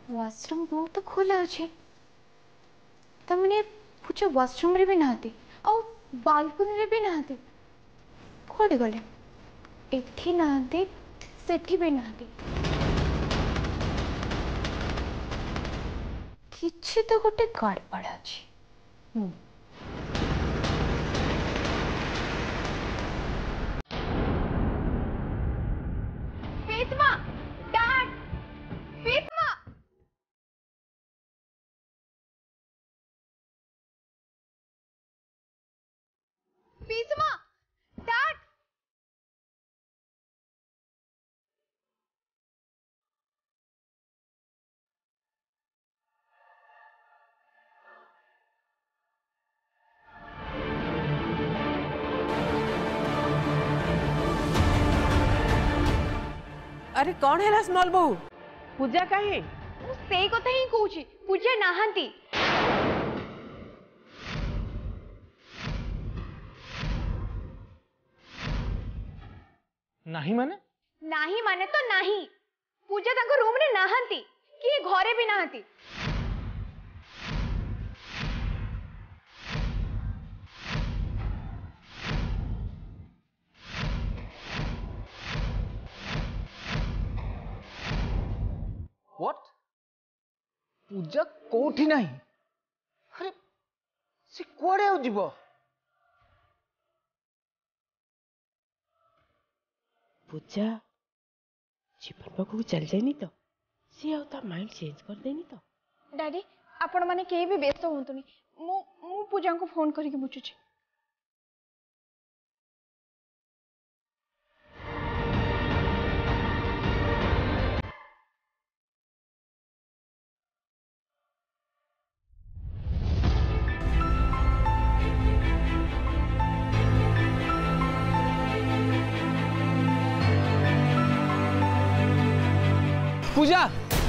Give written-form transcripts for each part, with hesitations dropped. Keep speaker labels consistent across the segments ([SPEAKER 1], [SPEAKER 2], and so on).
[SPEAKER 1] Washroom बहुत तो खोला अच्छे तमने पूछो वॉशरूम रे भी नहाती और बालकनी रे भी नहाती कोड़े गले एठी नहाती सेठी भी नहाती किछि तो गोटे गड़बड़ अछि फेतमा डैड फेतमा फेतमा डैड
[SPEAKER 2] अरे कौन है स्मॉल बहू पूजा कहीं
[SPEAKER 1] से कथा ही कहूची पूजा नाहंती
[SPEAKER 3] नहीं माने
[SPEAKER 1] तो नहीं पूजा ताको रूम रे नाहंती कि घरे भी नाहंती
[SPEAKER 3] व्हाट पूजा कोठी नहीं अरे से कोड़े हो जीवो
[SPEAKER 2] पूजा जीवन पाखु चल जाइनी तो सी आ माइंड चेंज कर देनी तो
[SPEAKER 1] डैडी आपण माने के भी व्यस्त होतुनी मु पूजा को फोन करके बुझुची
[SPEAKER 3] पूजा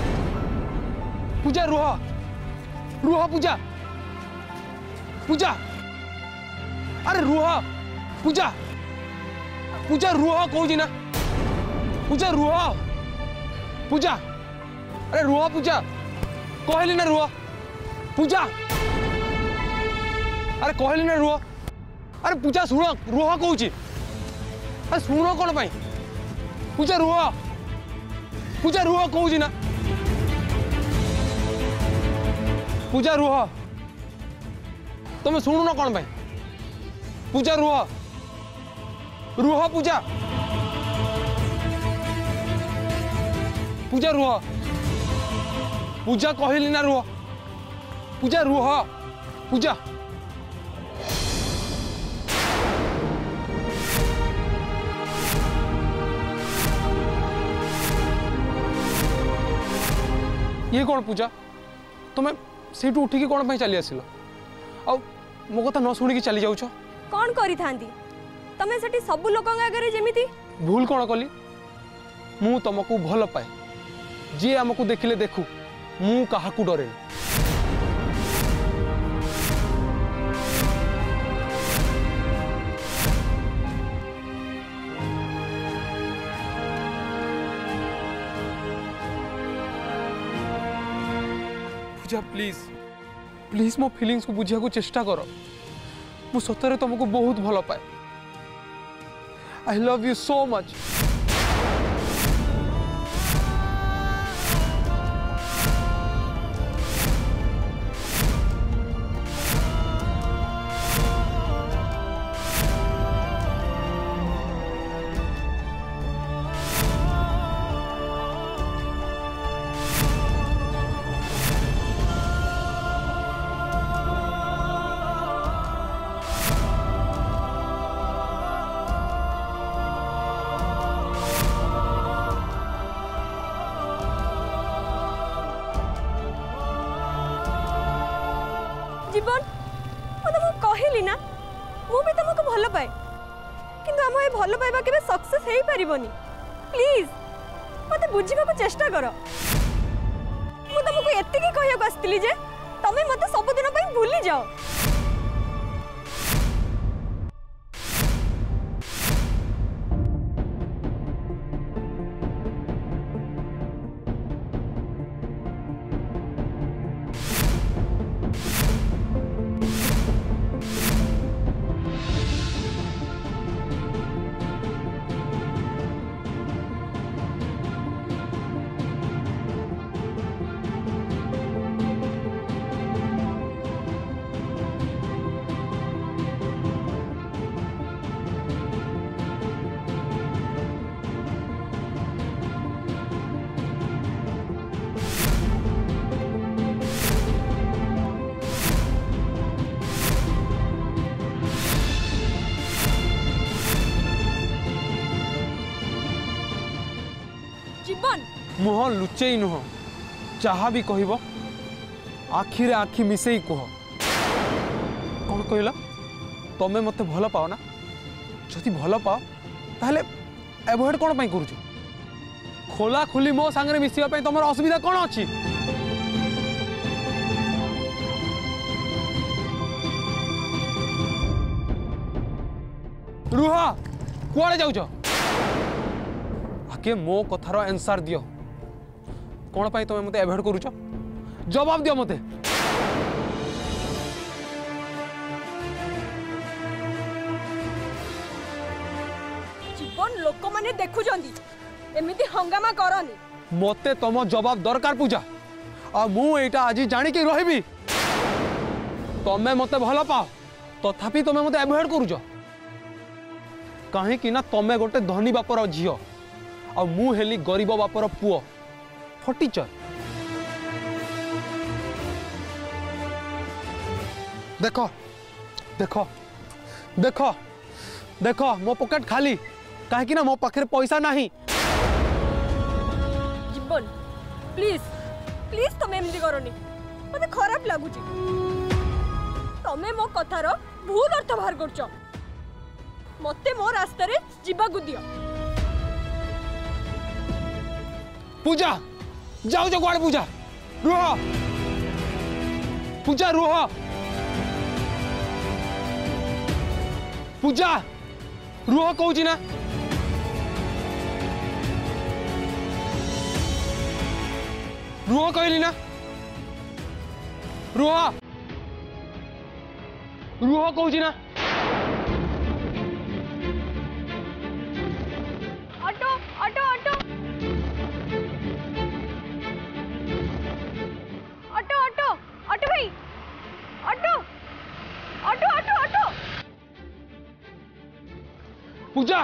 [SPEAKER 3] पूजा रुह रुह पूजा पूजा अरे रुह पूजा पूजा रुह कहूँ ना पूजा रुह पूजा अरे रुह पूजा कहली ना रुह पूजा अरे कहली ना रुह अरे पूजा शुण रुह कहूँ अरे शुण कौन पाई पूजा रुह कहूँ ना पूजा रुह तुम शुणुन कौन पाई पूजा रुह पूजा पूजा रुह पूजा कहली ना रुह पूजा रुह पूजा ये कौन पूजा तुम्हें सीटू उठिकी कौन पे चली आसिल आ मो कथा न शुणिकी चली जाऊछ
[SPEAKER 4] कौन करी थांदी तमे सेठी सब लोक आगे जेमिति
[SPEAKER 3] भूल कौन कली मु तुमको भल पाए जी आमको देखिले देखू मु काहाकू डरे पूजा प्लीज प्लीज मो फीलिंग्स को बुझा को चेष्टा कर मु सतरे तुमको बहुत भल पाए I love you so much
[SPEAKER 4] जीवन मु तुमको कहली ना मु भी तुमको भल पाए किंतु हम ए भल पाइबा केबे सक्सेस हेई परिबनी प्लीज मते बुझिबा को चेष्टा करो मु तुमको एतिकी कहिया को आस्तिली जे तमे मते सब दिन पई भूली जाओ
[SPEAKER 3] मुह लुचेई नुह जहाँ भी कहब आखिरे आखि मिसेई कह कौन कहला तमें मत भल पाओ ना जदि भल पाओ ताहले एवॉइड कौन पाई करूछ खोला खोली मो सांगरे मिसिया पाई तमर असुविधा कौन अछि रुहा कुआड़े जाउछ आके मो कथार आंसर दियो कौन पाई तमें मते एवॉइड करूछ जवाब दियो मते
[SPEAKER 4] जीवन लोक माने देखुजंदी एमिति हंगामा करनी
[SPEAKER 3] मते तम जवाब दरकार पूजा आ मु एटा आज जानी के रहिबी तमे मते भल पाओ तथापि तमे मते एवॉइड करूछ काहे कि ना तमे गोटे धनी बापर झियो आ मु हेली गरीब बापर पुओ फटीचर देखो देखो देखो देखो मो पॉकेट खाली काहे कि ना मो पाखे पैसा नहीं
[SPEAKER 4] जीवन प्लीज प्लीज तमे एमती करनी मते खराब लागुची तमे मो कथार भूल अर्थ बाहर करछ मते मो रास्ता रे जीवा को दियो
[SPEAKER 3] पूजा जाओ जो गुआड़े पूजा रुह पूजा रुह पूजा रुह कहूची ना रुह कहली ना रुह रुह कहूची ना
[SPEAKER 4] auto auto auto auto auto auto भाई auto auto auto auto
[SPEAKER 3] Puja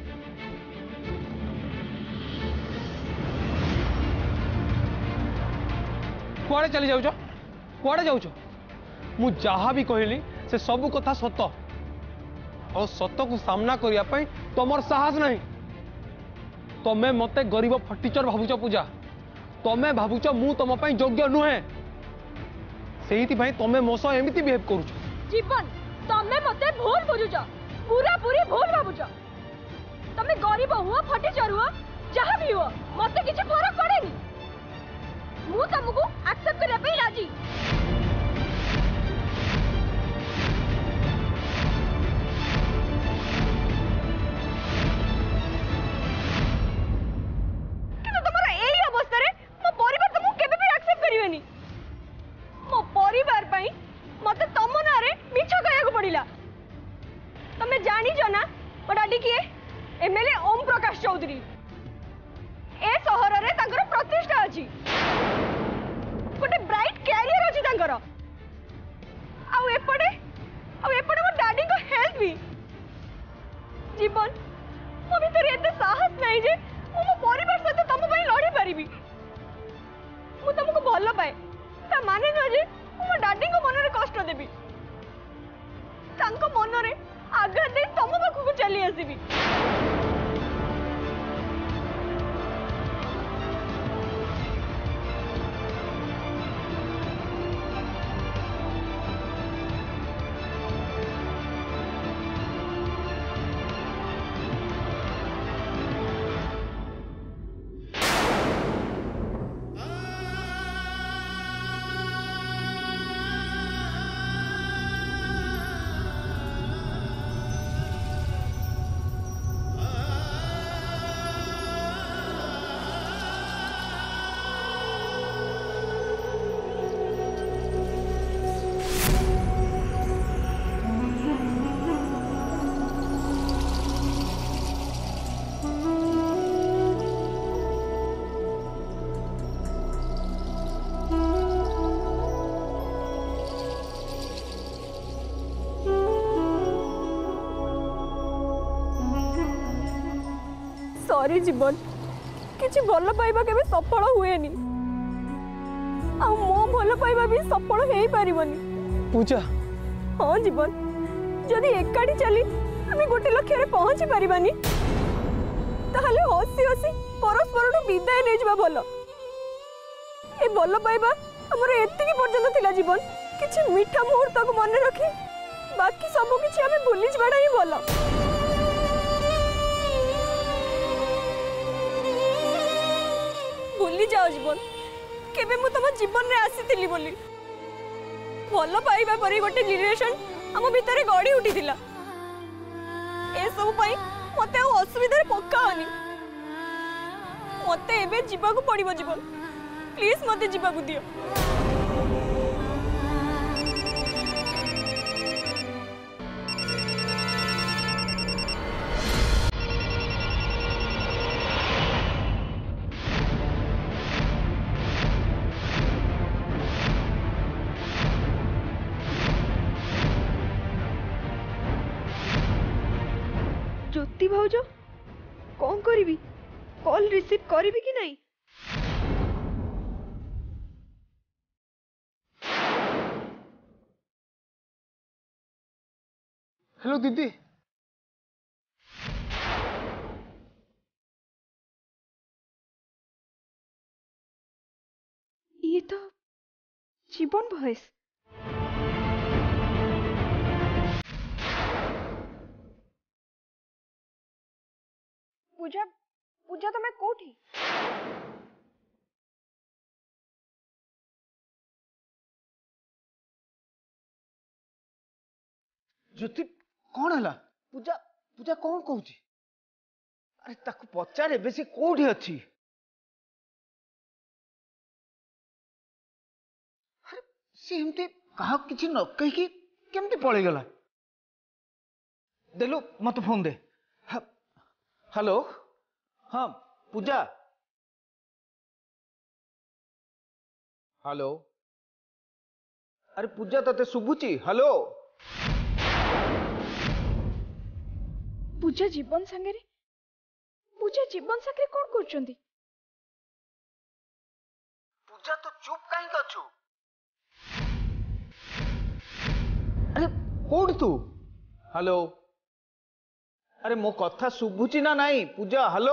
[SPEAKER 3] कुआड़े चली जाऊच कुआड़े जाऊच मु जहाँ भी कहली से सब कथा सत और सत को सामना करने तमर साहस नहीं तमे मते गरीब फटीचर भावुच पूजा तमे भावुच मु तुम योग्य नुहे से तमे मो सह एमती बिहेव करूछ
[SPEAKER 4] जीवन तमे मते भूल बुझुछ पूरा पूरी भूल भाबुछ तमे गरीब हुआ फटीचर हुआ जहाँ भी हुआ मते किसी फरक पड़ेनी मु तुमको एक्सेप्ट करने पे राजी किंतु तुम्हारा एई अवस्था रे मो परिवार तुमको केबे भी एक्सेप्ट करिवेनी मो परिवार पई मते तम नारे मिछ कहया को पड़िला तमे जानी जो ना मो डाडी किए एमएलए ओम प्रकाश चौधरी ए शहर रे तांकर प्रतिष्ठा अछि गोटे ब्राइट कैरियर अछि तांकर आउ एपडे मो डाडी को हेल्थ भी जीवन मो भीतर एते साहस नहीं जे मो परिवार सहित तुम पई लड़ी परिबी मु तुमको भल पाए ता माने न जे मो डाडी को मन रे कष्ट देबी तांको मन रे आघात दे तुम पाखु चली आसीबी सॉरी जीवन किसी भल पाइबा केबे सफल हुएनी आ मो भल पाइबा भी सफल हेई पारिबनी
[SPEAKER 3] पूजा
[SPEAKER 4] हाँ जीवन जदि एकाठी चली आम गोटे लक्ष्य पहुंची पारिबानी ताहले हसी हसी परस्पर विदाय नहीं जा भल ए भल पाइबा हमर एतिकी पर्यंत थिला जीवन किछि मीठा मुहूर्त को मन रखी बाकी सब किछि हमें भूली जबाडा ही भल भूली जाओ जीवन केबे मु तम जीवन रे आसीतिली बोली भल पाइबा परी गोटे रिलेशन हम भितर गड़ी उठीला ए सब पई मते असुविधा पकाओनी मते एबे जीवाकू पड़िबो जीवन प्लीज मते जीवाकू दियो ज्योति भाउज कौन करी कॉल रिसीव करी कि नहीं
[SPEAKER 3] हेलो दीदी
[SPEAKER 4] ये तो जीवन भॉइस पूजा पूजा तुम्हें कोठी
[SPEAKER 5] ज्योति कौन है पूजा पूजा कौन कहूँ अरे ताकू पचारे बेसी कोठी अच्छी अरे सी हमते कहा किसी न कही केमती पड़े गला देलु मत फोन दे हेलो हाँ पूजा हेलो अरे पूजा तते शुभुची हेलो
[SPEAKER 4] पूजा जीवन संगे कौन करछंदी
[SPEAKER 5] पूजा तो चुप कहीं कछु अरे कोड तू हेलो अरे मो कथा शुभुची ना नहीं पूजा हेलो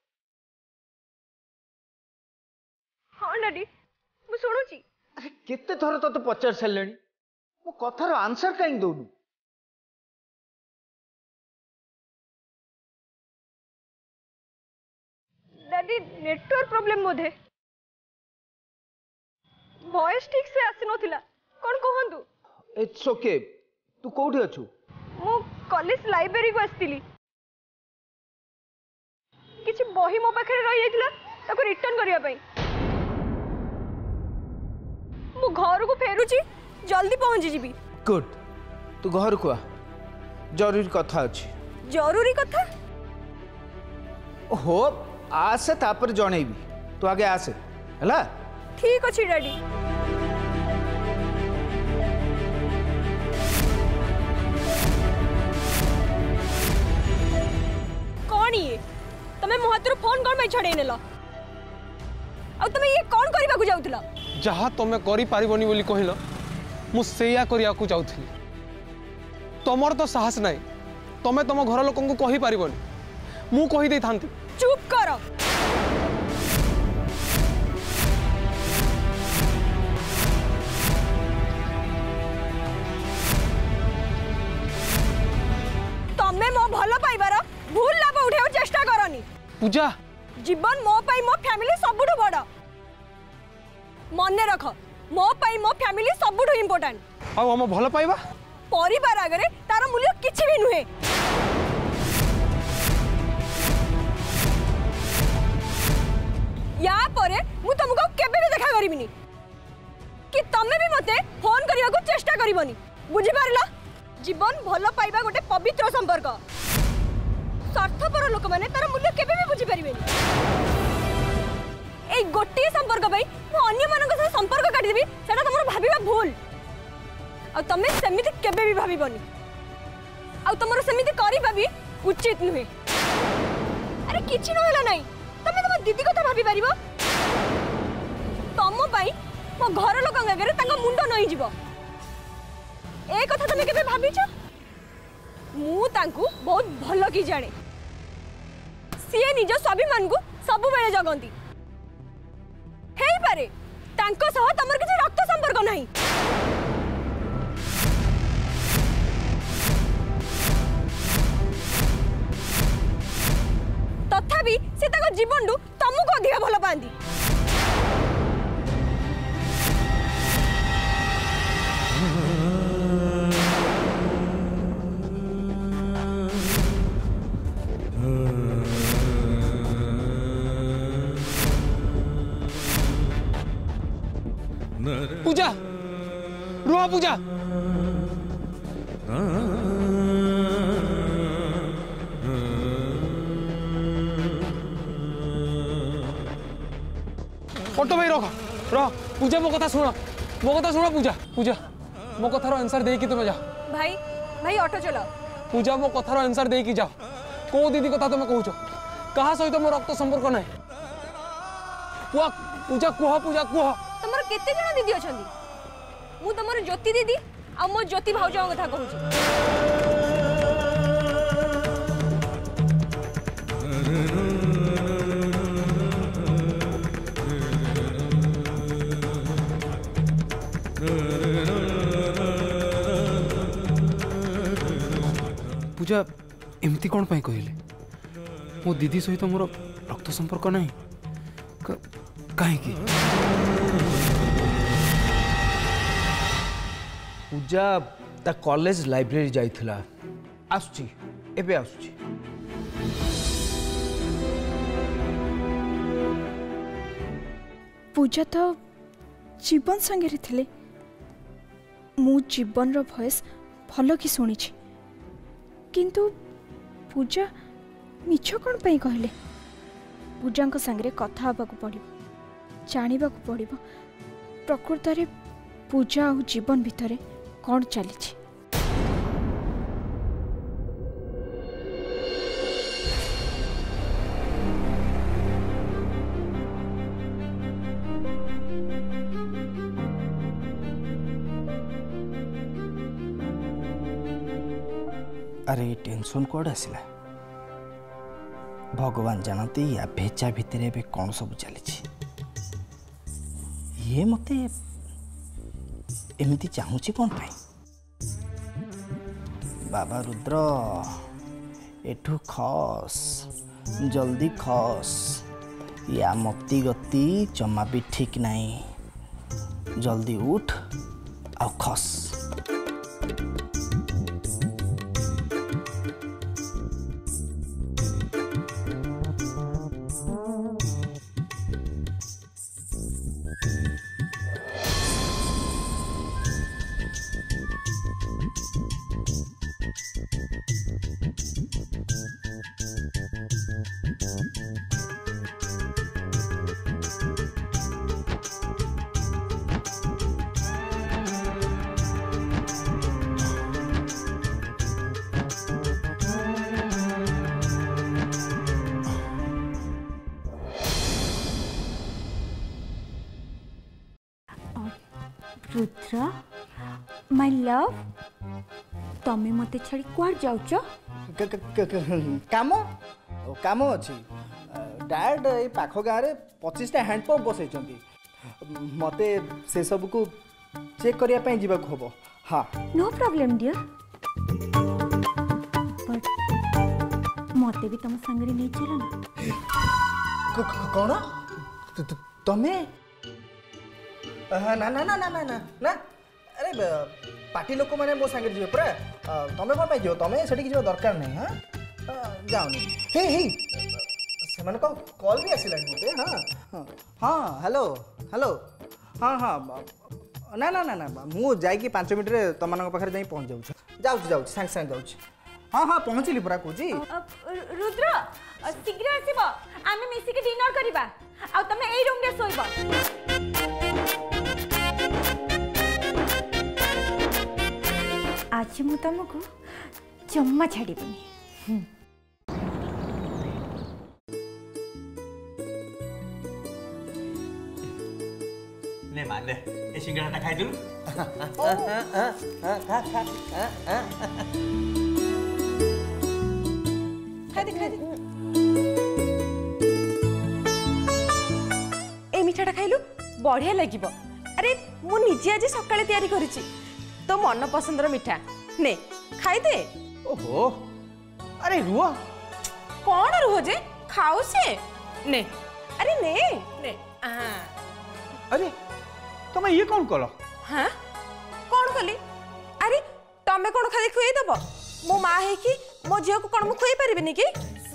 [SPEAKER 4] हाँ डैडी मु सुनुची
[SPEAKER 5] अरे केते थर तो पचार सारे मो कथार आंसर कहीं दौनु
[SPEAKER 4] डैडी नेटवर्क प्रॉब्लम बोधे वॉइस ठीक से आसी नथिला कोन कहंतु
[SPEAKER 5] इट्स ओके तू कोठी अछु
[SPEAKER 4] मु कॉलेज लाइब्रेरी को आस्तिली किछि बही मो पाखरे रहि जाइतिला ताको रिटर्न करिया पई मु घर को फेरुची जल्दी पहुंची जीबी
[SPEAKER 5] गुड तू घर को आ जरूरी कथा अछि
[SPEAKER 4] जरूरी कथा
[SPEAKER 5] हो आसे तापर जणेबी तू आगे आसे हला
[SPEAKER 4] ठीक अछि डैडी कौन ये तमे मोहतर फोन कौन में छड़े नेला आ तमे ये कौन करबा को जाउतला
[SPEAKER 3] जहाँ तुम करी पारिबनी बोली कहल मु सेया करिया को जाउथली तमर तो साहस नहीं तमे तुम घर लोक को कहि पारिबनी मु कहि दे थांती
[SPEAKER 4] चुप करो तमे मो भलो पाइबार भूल लाभ उठाओ चेष्टा करनी
[SPEAKER 3] पूजा
[SPEAKER 4] जीवन मो पाई मो फैमिली सबुठु बड़ मन रख मो पाई मो फैमिली सबुठु इंपोर्टेंट
[SPEAKER 3] आ हम भल पाइबा
[SPEAKER 4] परिवार आगे तार मूल्य किछि भी नुहे या परे मु तुमको केबे भी देखा करिबिनी कि तमे भी मते फोन करिया को चेष्टा करिवनी बुझि पारला जीवन भलो पाइबा गोटे पवित्र संपर्क स्वार्थपर लोक माने तार मूल्य केबे भी बुझि परिबेनी ए गोटी संपर्क भाई मु अन्य मानक से संपर्क काटी देबी सेटा तमरो भाबिबा भूल आ तमे सेमिति केबे भी भाबिबनी आ तमरो सेमिति करि भाबी उचित नुहे अरे किछि न होला नाही तमे तम दीदी कथा भाबी पारिबो तम पाई मो घर लोक आगे तांका मुंड नई जीवो ए कथा तमे केबे भाबिछ मु तांकु बहुत भलो की जाने सीए निज स्वाभिमान को सब बेले जगंती हेई पारे तांको सह तमर किछि रक्त संपर्क नाही तथापि से ताको जीवन डू तमको अधिक भल पांदी
[SPEAKER 3] पूजा रुआ पूजा ऑटो भाई रख रह पूजा मो कथा सुन पूजा पूजा मो कथार आंसर दे कि तुम जाओ
[SPEAKER 4] भाई भाई ऑटो चलाओ
[SPEAKER 3] पूजा मो कथार आंसर दे कि जाओ को दीदी कथा तुम कहूच कहा सहित मो रक्त संपर्क ना पूजा कुह पूजा कुह
[SPEAKER 4] तमर केते जण दीदी अछंदी मु तमर ज्योति दीदी आ मो ज्योति भाउजो कथा कहूची
[SPEAKER 6] पूजा एमती कौन पाई कहले मो दीदी सहित मोर रक्त संपर्क नहीं कहीं
[SPEAKER 5] पूजा ता कॉलेज लाइब्रेरी जाइथिला आसुची एबे आसुची
[SPEAKER 7] पूजा तो जीवन संगे थिले मु जीवन रो वॉइस भलो कि सुनी किंतु पूजा मिछ कौन पाई कहले पूजा संगे कथा हबाकू पड़िबो जानिबाकू पड़िबो प्रकृत रे पूजा और जीवन भितरे कौन चली
[SPEAKER 8] अरे टेंशन कौड़ आसला भगवान जानते या भेचा भितर भी कौन सब चली ये मत एमती चाहूची कौन पाई बाबा रुद्र एठू खस जल्दी खस या मती गति जमा भी ठीक नहीं जल्दी उठ आ खस
[SPEAKER 7] रुद्र माय लव तमे मते छाड़ी कुआर जाउछ
[SPEAKER 8] काम काम अच्छी डायरेक्ट ये पाख गाँव में 25टा हैंडपंप बसई मते से सब को चेक करने जावाक हम हाँ
[SPEAKER 7] नो प्रॉब्लम डियर बट मते भी तुम संगे नहीं चलो ना
[SPEAKER 8] कौन तमें ना ना ना ना ना ना ना अरे पार्टी लोक मैंने मो सांगे जीवे पूरा तमें कौन पाई तमें से दरकार नहीं हाँ जाओनी हे हे से कॉल भी आसला मते हाँ हाँ हेलो हेलो हाँ हाँ ना ना ना ना मु जाइए 5 मिनट रे तुम पाखे जाई पहुँच जाऊँ जाऊँ सांगे सांगे जाऊँ हाँ हाँ पहुँचली पूरा कौच
[SPEAKER 4] रुद्र शीघ्र आसीबो आमे मिसिके डिनर करिबा आ तमे एई रूम रे सोइबो
[SPEAKER 7] आज मु तुमको जम्मा छाड़बनी
[SPEAKER 9] ने मान ले ए सिंगड़ाटा खाइ दिलु
[SPEAKER 4] खाइ दे बढ़िया लगे। अरे मु निजे आज सकाळे तैयारी करिछि तो मन पसंदर मिठा ने खाई दे।
[SPEAKER 5] ओहो अरे रुआ
[SPEAKER 4] कौन रुह जे खाओ से ने अरे ने ने
[SPEAKER 5] अरे तुम ये कौन कल?
[SPEAKER 4] हाँ कौन कली? अरे तमें कौन खाली खुई दब मो माँ है कि मो झील को कौन मु खुई पारिबिनी कि?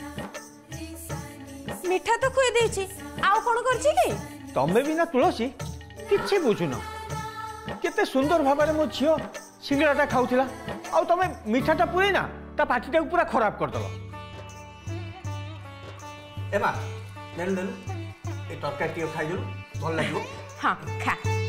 [SPEAKER 4] मिठा तो खुई देछि आउ कौन करछि कि?
[SPEAKER 5] तमें भी ना तुलसी किछि बुझुन केते सुंदर भाबरे मो झियो सिंगड़ाटा खाउथिला आ तमें मिठाटा पुरै ना ता पाटीटा पूरा खराब कर दलो। एमा नेलु नेलु ए तरकारी खाइ दिलु भल लागिबो।
[SPEAKER 4] हाँ खा।